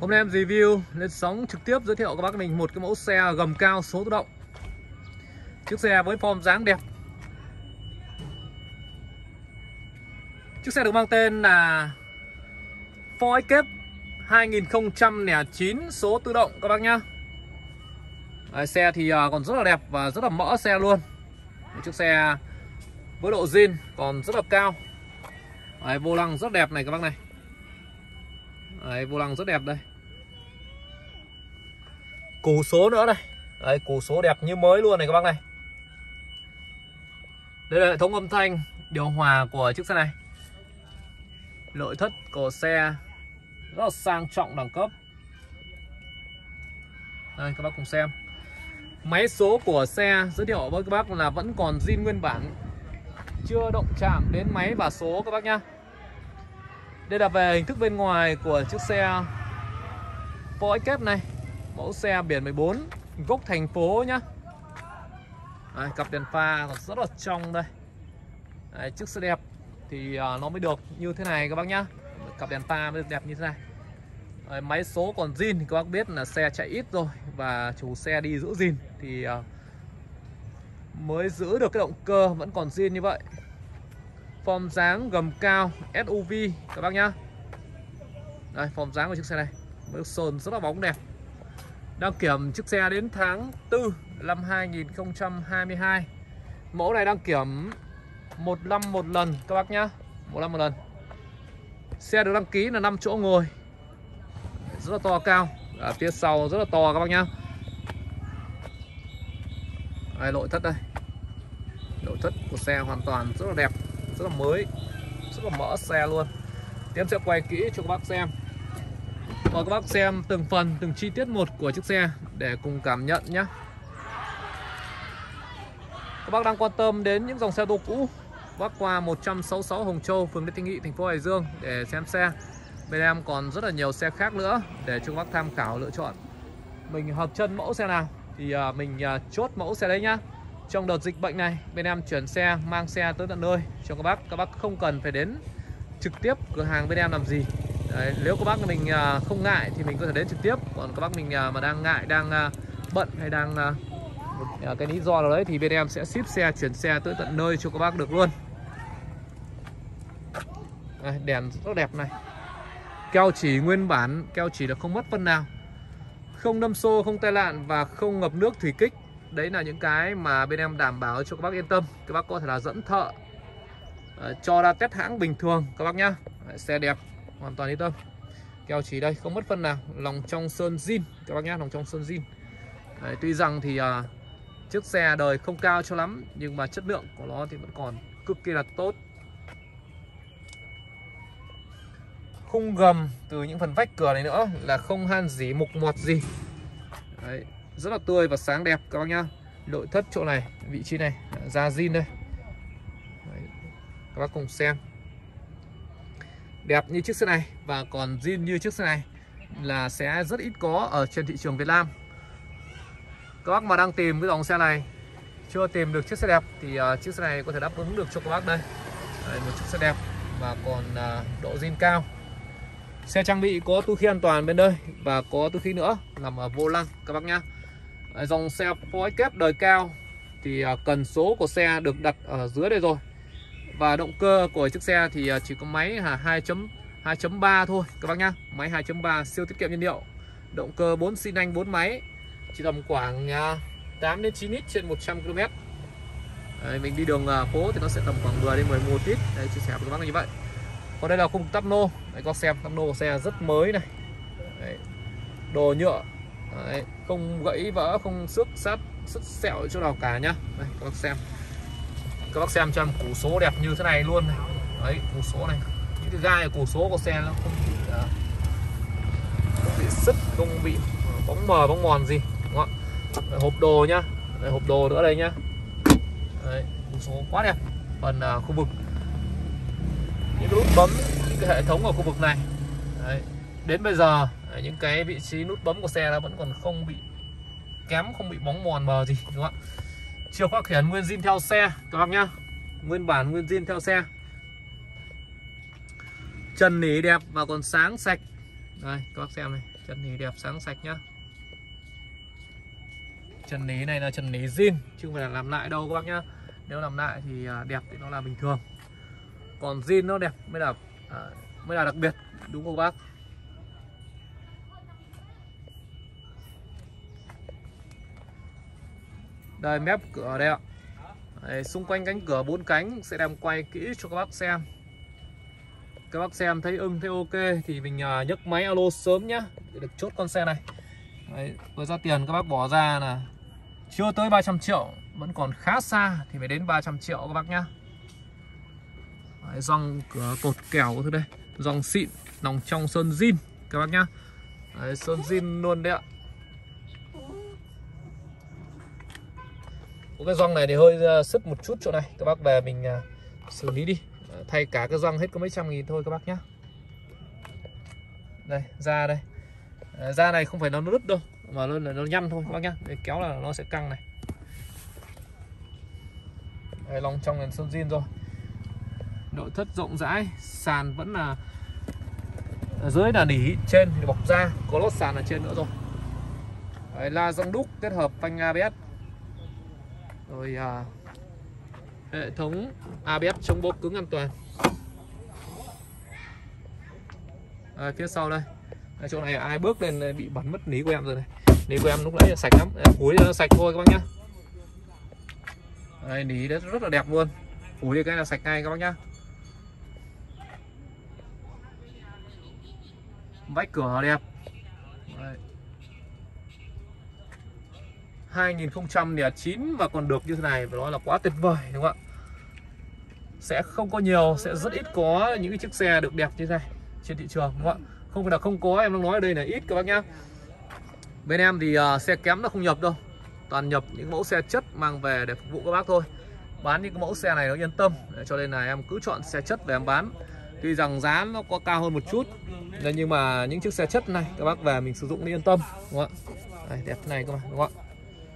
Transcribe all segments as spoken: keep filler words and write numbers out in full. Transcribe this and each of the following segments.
Hôm nay em review lên sóng trực tiếp giới thiệu các bác mình một cái mẫu xe gầm cao số tự động. Chiếc xe với form dáng đẹp. Chiếc xe được mang tên là Ford Escape hai nghìn không trăm lẻ chín số tự động các bác nhá. Đấy, xe thì còn rất là đẹp và rất là mỡ xe luôn. Một chiếc xe với độ zin còn rất là cao. Đấy, vô lăng rất đẹp này các bác này. Đấy, vô lăng rất đẹp đây. Củ số nữa này. Đấy, củ số đẹp như mới luôn này các bác này. Đây là hệ thống âm thanh điều hòa của chiếc xe này. Nội thất của xe rất là sang trọng đẳng cấp. Đây các bác cùng xem. Máy số của xe giới thiệu với các bác là vẫn còn zin nguyên bản, chưa động chạm đến máy và số các bác nhá. Đây là về hình thức bên ngoài của chiếc xe Ford Escape này. Mẫu xe biển mười bốn, gốc thành phố nhá. Đấy, cặp đèn pha còn rất là trong đây. Đấy, chiếc xe đẹp thì uh, nó mới được như thế này các bác nhá. Cặp đèn pha mới được đẹp như thế này. Đấy, máy số còn zin thì các bác biết là xe chạy ít rồi và chủ xe đi giữ zin thì uh, mới giữ được cái động cơ vẫn còn zin như vậy. Form dáng gầm cao ét u vê các bác nhá. Đây, form dáng của chiếc xe này mới được sơn rất là bóng đẹp. Đăng kiểm chiếc xe đến tháng tư năm hai nghìn không trăm hai mươi hai. Mẫu này đăng kiểm một năm một lần các bác nhá. Một năm một lần. Xe được đăng ký là năm chỗ ngồi. Rất là to cao. Ở phía sau rất là to các bác nhá. Đây, nội thất đây. Nội thất của xe hoàn toàn rất là đẹp, rất là mới, rất là mỡ xe luôn. Thì em sẽ quay kỹ cho các bác xem. Mời các bác xem từng phần, từng chi tiết một của chiếc xe để cùng cảm nhận nhé. Các bác đang quan tâm đến những dòng xe tô cũ, bác qua một trăm sáu mươi sáu Hồng Châu, phường Lê Thanh Nghị, thành phố Hải Dương để xem xe. Bên em còn rất là nhiều xe khác nữa để cho các bác tham khảo lựa chọn. Mình hợp chân mẫu xe nào thì mình chốt mẫu xe đấy nhá. Trong đợt dịch bệnh này, bên em chuyển xe, mang xe tới tận nơi cho các bác. Các bác không cần phải đến trực tiếp cửa hàng bên em làm gì. Đấy, nếu các bác mình không ngại thì mình có thể đến trực tiếp. Còn các bác mình mà đang ngại, đang bận hay đang một cái lý do nào đấy thì bên em sẽ ship xe, chuyển xe tới tận nơi cho các bác được luôn. Đây, đèn rất đẹp này. Keo chỉ nguyên bản, keo chỉ là không mất phân nào. Không đâm xô, không tai nạn và không ngập nước thủy kích. Đấy là những cái mà bên em đảm bảo cho các bác yên tâm. Các bác có thể là dẫn thợ uh, cho ra test hãng bình thường các bác nhá. Đấy, xe đẹp, hoàn toàn yên tâm. Keo chỉ đây, không mất phân nào. Lòng trong sơn zin các bác nhá, lòng trong sơn zin. Đấy, tuy rằng thì uh, chiếc xe đời không cao cho lắm, nhưng mà chất lượng của nó thì vẫn còn cực kỳ là tốt. Khung gầm từ những phần vách cửa này nữa là không han rỉ mục mọt gì. Đấy, rất là tươi và sáng đẹp các bác nhá. Nội thất chỗ này, vị trí này, da zin đây. Đấy, các bác cùng xem. Đẹp như chiếc xe này và còn zin như chiếc xe này là sẽ rất ít có ở trên thị trường Việt Nam. Các bác mà đang tìm cái dòng xe này chưa tìm được chiếc xe đẹp thì uh, chiếc xe này có thể đáp ứng được cho các bác đây. Đấy, một chiếc xe đẹp và còn uh, độ zin cao. Xe trang bị có túi khí an toàn bên đây và có túi khí nữa nằm ở vô lăng các bác nhá. Dòng xe Ford Escape đời cao thì cần số của xe được đặt ở dưới đây rồi. Và động cơ của chiếc xe thì chỉ có máy hai chấm ba thôi các bác nhá. Máy hai chấm ba siêu tiết kiệm nhiên liệu. Động cơ bốn xi lanh bốn máy. Chỉ tầm khoảng tám đến chín lít trên một trăm ki lô mét. Đấy, mình đi đường phố thì nó sẽ tầm khoảng mười đến mười một lít. Đấy, chia sẻ với các bác là như vậy. Còn đây là khung tắp nô. Đấy, các xem tắp nô của xe rất mới này. Đấy, đồ nhựa. Đấy, không gãy vỡ, không xước sát, sứt sẹo chỗ nào cả nhá. Đây, các bác xem. Các bác xem cho em củ số đẹp như thế này luôn này. Đấy, củ số này. Những cái gai củ số của xe nó không bị uh, không bị sứt, không bị bóng mờ, bóng mòn gì. Đúng không? Đấy, hộp đồ nhá. Đây, hộp đồ nữa đây nhá. Đấy, củ số quá đẹp. Phần uh, khu vực những cái nút bấm, những cái hệ thống ở khu vực này. Đấy, đến bây giờ những cái vị trí nút bấm của xe nó vẫn còn không bị kém, không bị bóng mòn mờ gì đúng không ạ. Chìa khóa khiển nguyên zin theo xe các bác nhá, nguyên bản nguyên zin theo xe. Trần nỉ đẹp và còn sáng sạch. Đây các bác xem này, Chân nỉ đẹp sáng sạch nhá. Chân nỉ này là chân nỉ zin chứ không phải là làm lại đâu các bác nhá. Nếu làm lại thì đẹp thì nó là bình thường, còn zin nó đẹp mới là à, mới là đặc biệt, đúng không bác? Đây mép cửa đây ạ. Đấy, xung quanh cánh cửa bốn cánh sẽ đem quay kỹ cho các bác xem. Các bác xem thấy ưng, thấy ok thì mình uh, nhấc máy alo sớm nhá để được chốt con xe này. Đấy, với giá tiền các bác bỏ ra là chưa tới ba trăm triệu, vẫn còn khá xa thì phải đến ba trăm triệu các bác nhá. Đấy, gioăng cửa cột kèo thôi đây, gioăng xịn, nòng trong sơn zin các bác nhá. Đấy, sơn zin luôn đấy ạ. Cái gioăng này thì hơi sứt một chút chỗ này, các bác về mình uh, xử lý đi, thay cả cái gioăng hết có mấy trăm nghìn thôi các bác nhá. Đây da đây, à, da này không phải nó nứt đâu mà nó là nó nhăn thôi các bác nhá. Để kéo là nó sẽ căng này. Đây, lòng trong là sơn zin rồi, nội thất rộng rãi, sàn vẫn là ở dưới là nỉ, trên thì bọc da, có lót sàn ở trên nữa rồi. Đấy, la răng đúc kết hợp phanh a bê ét, rồi à, hệ thống a bê ét chống bó cứng an toàn. À, phía sau đây, à, chỗ này ai bước lên bị bắn mất ní của em rồi này. Ní của em lúc nãy sạch lắm, phủi nó sạch thôi các bác nhá. Đây, ní rất, rất là đẹp luôn, phủi đi cái là sạch ngay các bác nhá. Vách cửa đẹp. Đây. hai nghìn không trăm lẻ chín mà còn được như thế này phải nói là quá tuyệt vời đúng không ạ? Sẽ không có nhiều, sẽ rất ít có những cái chiếc xe được đẹp như thế này trên thị trường đúng không ạ? Không phải là không có, em đang nói ở đây là ít các bác nhá. Bên em thì uh, xe kém nó không nhập đâu, toàn nhập những mẫu xe chất mang về để phục vụ các bác thôi. Bán những cái mẫu xe này nó yên tâm, cho nên là em cứ chọn xe chất về em bán. Tuy rằng giá nó có cao hơn một chút, nhưng mà những chiếc xe chất này các bác về mình sử dụng yên tâm đúng không ạ? Đây, đẹp thế này các bạn đúng không ạ?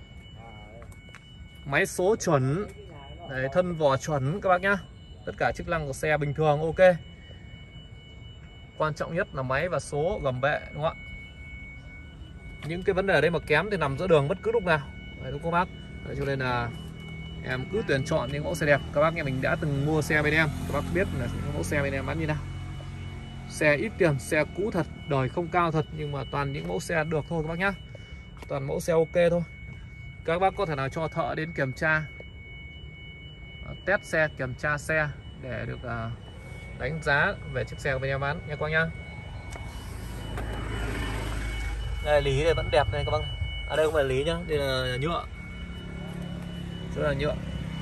Máy số chuẩn. Đấy, thân vỏ chuẩn các bác nhá. Tất cả chức năng của xe bình thường ok. Quan trọng nhất là máy và số gầm bệ đúng không ạ? Những cái vấn đề ở đây mà kém thì nằm giữa đường bất cứ lúc nào. Đấy, đúng không bác? Đấy, cho nên là em cứ tuyển chọn những mẫu xe đẹp. Các bác nghe mình đã từng mua xe bên em, các bác biết là những mẫu xe bên em bán như nào. Xe ít tiền, xe cũ thật, đời không cao thật, nhưng mà toàn những mẫu xe được thôi các bác nhá. Toàn mẫu xe ok thôi. Các bác có thể nào cho thợ đến kiểm tra, test xe, kiểm tra xe để được uh, đánh giá về chiếc xe của bên em bán nha các bác nhá. Đây lý đây vẫn đẹp này các bác. À đây không phải lý nhá, đây là nhựa. Chỗ là nhựa.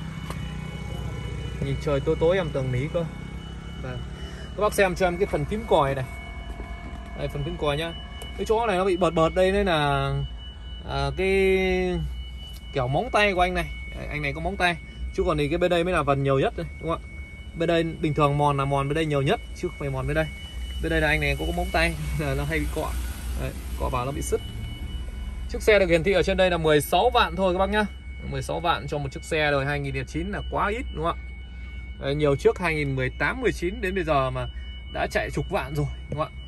Nhìn trời tối tối em tưởng lý cơ. Và các bác xem cho em cái phần phím còi này. Đây phần phím còi nhá. Cái chỗ này nó bị bợt bợt đây nên là à, cái kiểu móng tay của anh này. Anh này có móng tay. Chứ còn thì cái bên đây mới là phần nhiều nhất đây, đúng không ạ? Bên đây bình thường mòn là mòn bên đây nhiều nhất chứ không phải mòn bên đây. Bên đây là anh này có, có móng tay là nó hay bị cọ. Đấy, cọ vào nó bị sứt. Chiếc xe được hiển thị ở trên đây là mười sáu vạn thôi các bác nhá. mười sáu vạn cho một chiếc xe đời hai nghìn lẻ chín là quá ít đúng không ạ? Đấy, nhiều trước hai nghìn mười tám mười chín đến bây giờ mà đã chạy chục vạn rồi đúng không ạ?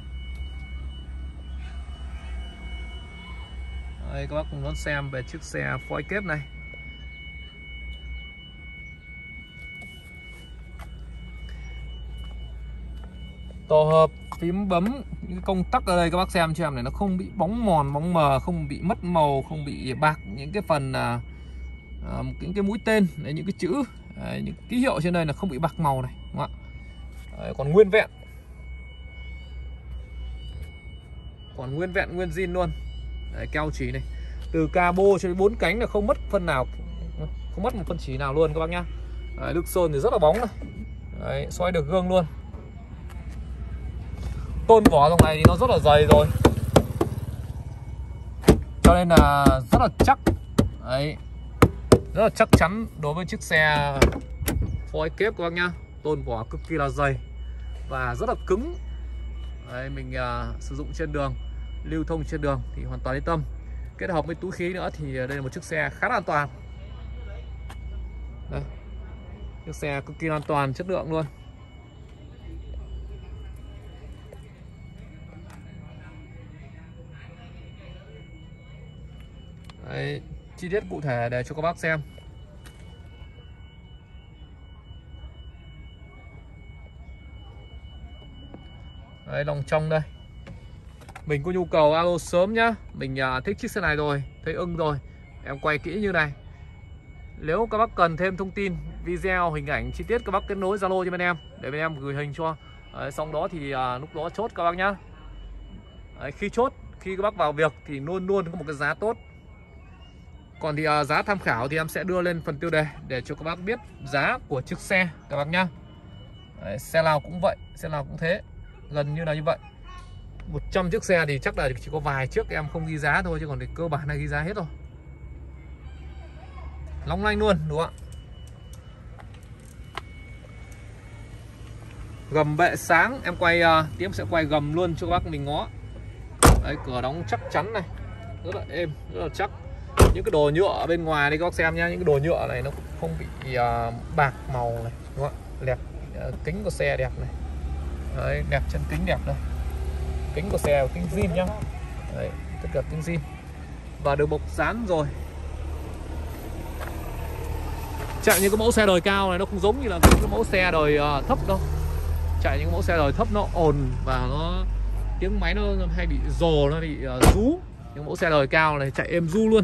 Đây, các bác cùng đón xem về chiếc xe phối kép này. Tổ hợp phím bấm, những công tắc ở đây các bác xem cho em này nó không bị bóng mòn, bóng mờ, không bị mất màu, không bị bạc những cái phần à, à, những cái mũi tên, đấy, những cái chữ, đấy, những ký hiệu trên đây là không bị bạc màu này, đúng không ạ? Đấy, còn nguyên vẹn, còn nguyên vẹn nguyên zin luôn. Đấy, keo chỉ này, từ cabo cho đến bốn cánh là không mất phân nào, không mất một phân chỉ nào luôn các bác nhá. Đấy, nước sơn thì rất là bóng này, đấy, xoay được gương luôn. Tôn vỏ dòng này thì nó rất là dày rồi, cho nên là rất là chắc. Đấy, rất là chắc chắn đối với chiếc xe phối kép các bác nhá. Tôn vỏ cực kỳ là dày và rất là cứng. Đấy, mình uh, sử dụng trên đường, lưu thông trên đường thì hoàn toàn yên tâm. Kết hợp với túi khí nữa thì đây là một chiếc xe khá là an toàn. Đây, chiếc xe cực kỳ an toàn, chất lượng luôn. Đấy, chi tiết cụ thể để cho các bác xem. Đấy, lòng trong đây. Mình có nhu cầu alo sớm nhá. Mình uh, thích chiếc xe này rồi, thấy ưng rồi, em quay kỹ như này. Nếu các bác cần thêm thông tin, video, hình ảnh chi tiết, các bác kết nối Zalo cho bên em để bên em gửi hình cho. Đấy, xong đó thì uh, lúc đó chốt các bác nhá. Đấy, khi chốt, khi các bác vào việc thì luôn luôn có một cái giá tốt. Còn thì uh, giá tham khảo thì em sẽ đưa lên phần tiêu đề để cho các bác biết giá của chiếc xe các bác nhá. Đấy, xe nào cũng vậy, xe nào cũng thế, gần như là như vậy. một trăm chiếc xe thì chắc là chỉ có vài chiếc em không ghi giá thôi, chứ còn thì cơ bản là ghi giá hết rồi. Long lanh luôn đúng không ạ? Gầm bệ sáng, em quay uh, tiếp sẽ quay gầm luôn cho các bác mình ngó. Đấy, cửa đóng chắc chắn này, rất là êm, rất là chắc. Những cái đồ nhựa ở bên ngoài đây các bác xem nhá, những cái đồ nhựa này nó không bị uh, bạc màu này, đúng không ạ? Đẹp, uh, kính của xe đẹp này. Đấy, đẹp, chân kính đẹp đây. Kính của xe, kính zin nhá. Đấy, tất cả kính zin. Và được bọc dán rồi. Chạy những cái mẫu xe đời cao này nó không giống như là cái mẫu xe đời uh, thấp đâu. Chạy những mẫu xe đời thấp nó ồn và nó tiếng máy nó hay bị rồ, nó bị uh, rú. Những mẫu xe đời cao này chạy êm ru luôn,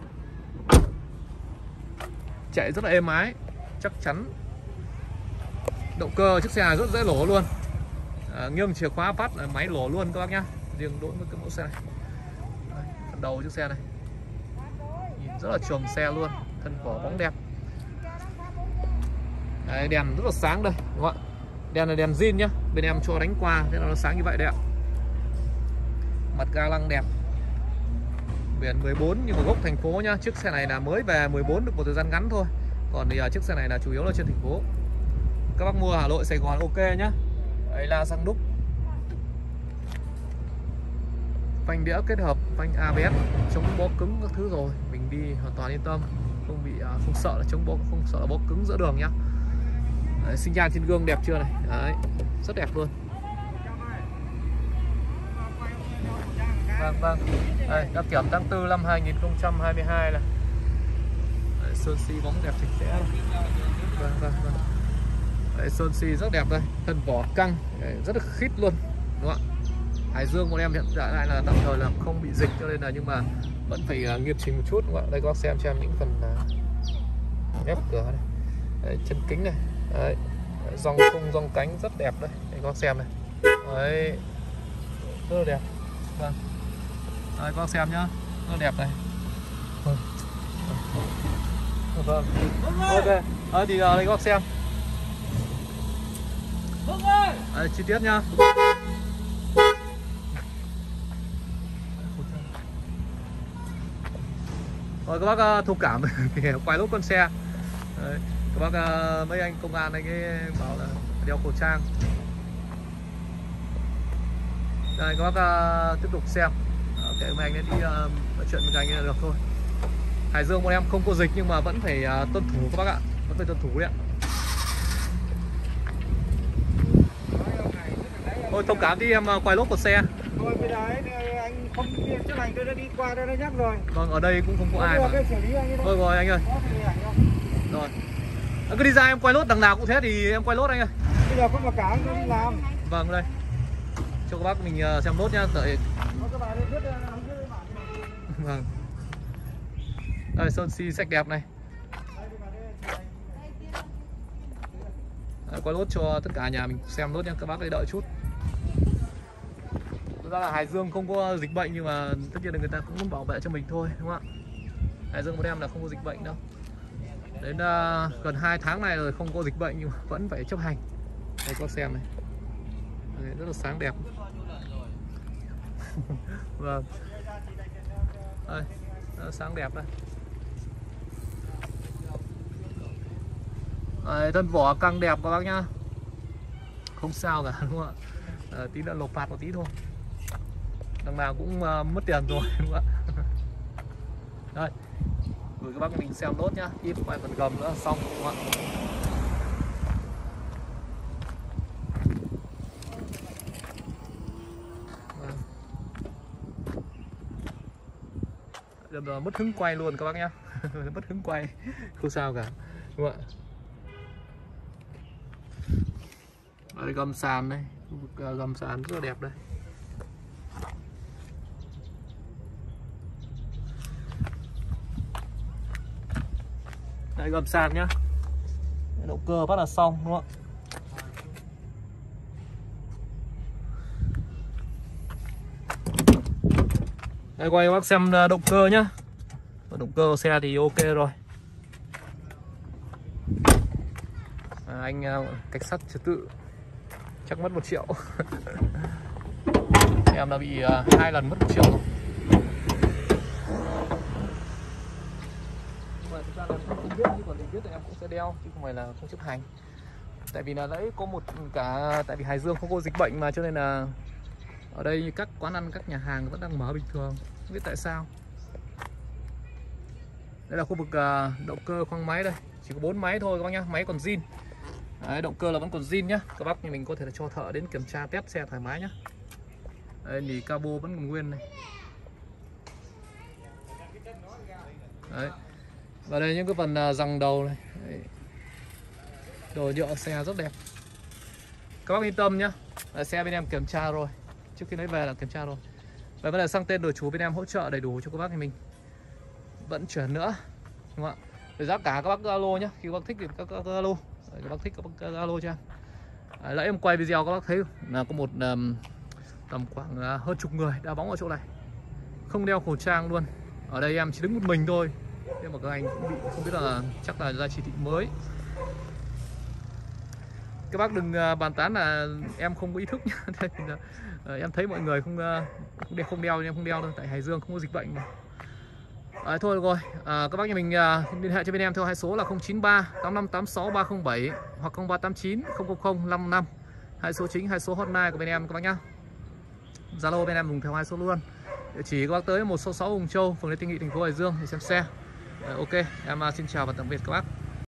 chạy rất là êm ái, chắc chắn. Động cơ chiếc xe này rất dễ nổ luôn, à, nghiêng chìa khóa phát là máy nổ luôn các bác nhá. Riêng đối với cái mẫu xe này. Đây, phần đầu chiếc xe này nhìn rất là chùm xe luôn, thân vỏ bóng đẹp. Đấy, đèn rất là sáng đây đúng không ạ? Đèn là đèn zin nhá, bên em cho đánh qua thế là nó sáng như vậy đấy ạ. Mặt ga lăng đẹp, biển mười bốn nhưng mà gốc thành phố nhá. Chiếc xe này là mới về mười bốn được một thời gian ngắn thôi, còn thì uh, chiếc xe này là chủ yếu là trên thành phố. Các bác mua Hà Nội, Sài Gòn ok nhá. Đấy là xăng đúc, phanh đĩa kết hợp phanh a bê ét, chống bó cứng các thứ rồi, mình đi hoàn toàn yên tâm, không bị uh, không sợ là chống bó, không sợ là bó cứng giữa đường nhá. Đấy, sinh nhan trên gương đẹp chưa này. Đấy, rất đẹp luôn. Vâng vâng. Đây, đăng kiểm tháng tư năm hai nghìn không trăm hai mươi hai này. Đấy, sơn xi bóng đẹp sạch sẽ. Vâng vâng vâng. Đấy, sơn xi rất đẹp đây, thân vỏ căng, đấy, rất là khít luôn đúng không ạ? Hải Dương bọn em hiện tại lại là tạm thời là không bị dịch cho nên là, nhưng mà vẫn phải uh, nghiêm chỉnh một chút đúng không ạ? Đây các bác xem cho em những phần uh, mép cửa này. Đấy, chân kính này. Đấy, dòng khung dòng cánh rất đẹp đây, đây các bác xem này. Đấy, rất là đẹp. Vâng. Đây các bác xem nhá, rất là đẹp này. Vâng. Vâng. Ok. Đấy, thì uh, đây các bác xem. Đây, chi tiết nhá. Rồi các bác uh, thông cảm thì quay lốt con xe. Đấy, các bác uh, mấy anh công an này cái bảo là đeo khẩu trang. Đây các bác uh, tiếp tục xem. Ok, mấy anh ấy đi uh, nói chuyện với anh ấy là được thôi. Hải Dương bọn em không có dịch nhưng mà vẫn phải uh, tuân thủ các bác ạ, vẫn phải tuân thủ đấy ạ. Thôi thông cảm đi, em uh, quay lốt của xe. Thôi bây giờ ấy, anh không trước này tôi đã đi qua đây đã nhắc rồi. Vâng, ở đây cũng không có ai mà. Cái xử lý anh ấy thôi rồi anh ơi. Rồi. À, cứ đi ra em quay lốt, đằng nào cũng thế thì em quay lốt anh ơi. Bây giờ không mà cả anh đi làm. Vâng, đây. Cho các bác mình uh, xem lốt nhá, đợi. Vâng. Đây, sơn xi sạch đẹp này. Đấy, quay lốt cho tất cả nhà mình xem lốt nhá, các bác ấy đợi chút. Thực ra là Hải Dương không có dịch bệnh nhưng mà tất nhiên là người ta cũng muốn bảo vệ cho mình thôi đúng không ạ? Hải Dương của em là không có dịch bệnh đâu. Đến uh, gần hai tháng này rồi không có dịch bệnh nhưng mà vẫn phải chấp hành. Đây các bác xem này. Đấy, rất là sáng đẹp. Vâng. Đây, rất là sáng đẹp đây. Đấy, thân vỏ căng đẹp các bác nhá. Không sao cả đúng không ạ? À, tí nữa lột phạt một tí thôi. Đằng nào cũng uh, mất tiền rồi đúng không ạ? Đây, gửi các bác mình xem nốt nhá, ít vài phần gầm nữa xong đúng không ạ? Rồi mất hứng quay luôn các bác nhá. Mất hứng quay không sao cả, đúng không ạ? Đây gầm sàn đây, khu vực gầm sàn rất là đẹp đây. Đây gầm sàn nhá, động cơ bắt là xong, đúng không ạ? Đây quay các bác xem động cơ nhá. Động cơ của xe thì ok rồi. À, anh cảnh sát trật tự chắc mất một triệu. Em đã bị uh, hai lần mất một triệu rồi. Nhưng mà thực ra là không biết, chứ còn mình biết thì em cũng sẽ đeo chứ không phải là không chấp hành. Tại vì là đấy có một cả tại vì Hải Dương không có dịch bệnh mà, cho nên là ở đây các quán ăn, các nhà hàng vẫn đang mở bình thường, không biết tại sao. Đây là khu vực uh, động cơ khoang máy đây, chỉ có bốn máy thôi các bác nhá, máy còn zin. Đấy, động cơ là vẫn còn zin nhá. Các bác thì mình có thể là cho thợ đến kiểm tra test xe thoải mái nhá. Đây thì cabo vẫn còn nguyên này. Đấy. Và đây những cái phần uh, răng đầu này. Đấy. Đồ nhựa xe rất đẹp. Các bác yên tâm nhá. Là xe bên em kiểm tra rồi. Trước khi lấy về là kiểm tra rồi. Và vấn đề sang tên đổi chủ bên em hỗ trợ đầy đủ cho các bác thì mình vận chuyển nữa, đúng không ạ? Để giá cả các bác alo nhá. Khi các bác thích thì các bác alo. Đấy, các bác thích các bác alo cho em. À, nãy em quay video các bác thấy là có một um, tầm khoảng uh, hơn chục người đá bóng ở chỗ này, không đeo khẩu trang luôn. Ở đây em chỉ đứng một mình thôi, nhưng mà các anh cũng bị không biết là chắc là ra chỉ thị mới. Các bác đừng uh, bàn tán là em không có ý thức nhá. uh, em thấy mọi người không uh, không đeo không đeo em không đeo đâu, tại Hải Dương không có dịch bệnh mà. À, thôi được rồi, à, các bác nhà mình à, liên hệ cho bên em theo hai số là không chín ba tám năm tám sáu ba không bảy hoặc không ba tám chín không không không năm năm. Hai số chính, hai số hotline của bên em các bác nhá. Zalo bên em dùng theo hai số luôn. Địa chỉ các bác tới một số sáu Hùng Châu, phường Lê Tinh Nghị, thành phố Hải Dương để xem xe. À, ok, em à, xin chào và tạm biệt các bác.